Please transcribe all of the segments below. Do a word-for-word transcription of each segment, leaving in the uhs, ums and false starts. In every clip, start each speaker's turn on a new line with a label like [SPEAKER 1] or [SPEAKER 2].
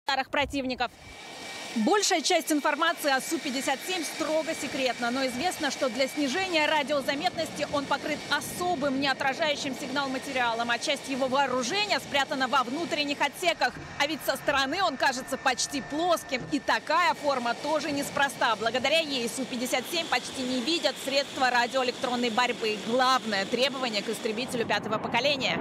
[SPEAKER 1] старых противников. Большая часть информации о Су пятьдесят семь строго секретна, но известно, что для снижения радиозаметности он покрыт особым неотражающим сигнал материалом, а часть его вооружения спрятана во внутренних отсеках. А ведь со стороны он кажется почти плоским. И такая форма тоже неспроста. Благодаря ей Су пятьдесят семь почти не видят средства радиоэлектронной борьбы. Главное требование к истребителю пятого поколения.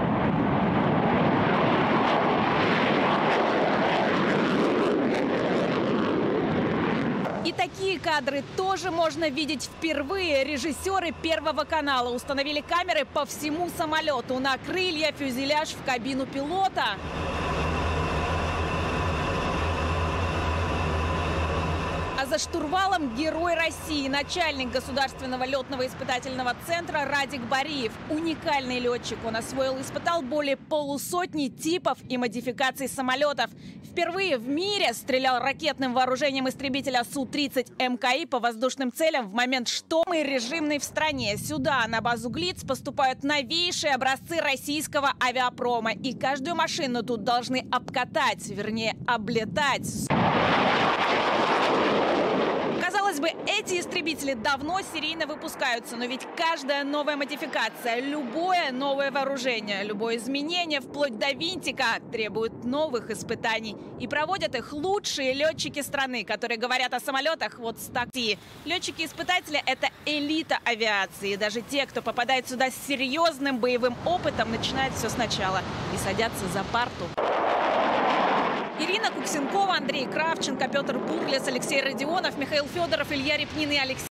[SPEAKER 1] И такие кадры тоже можно видеть впервые. Режиссеры Первого канала установили камеры по всему самолету. На крылья, фюзеляж, в кабину пилота. А за штурвалом герой России, начальник Государственного летного испытательного центра Радик Бариев. Уникальный летчик. Он освоил и испытал более полусотни типов и модификаций самолетов. Впервые в мире стрелял ракетным вооружением истребителя Су тридцать Эм Ка И по воздушным целям в момент штурма режимный в стране. Сюда, на базу ГЛИЦ, поступают новейшие образцы российского авиапрома. И каждую машину тут должны обкатать, вернее, облетать. Казалось бы, эти истребители давно серийно выпускаются, но ведь каждая новая модификация, любое новое вооружение, любое изменение, вплоть до винтика, требует новых испытаний. И проводят их лучшие летчики страны, которые говорят о самолетах вот с такси. Летчики-испытатели – это элита авиации. И даже те, кто попадает сюда с серьезным боевым опытом, начинают все сначала и садятся за парту. Ирина Куксенкова, Андрей Кравченко, Петр Бурлес, Алексей Родионов, Михаил Федоров, Илья Репнин и Алексей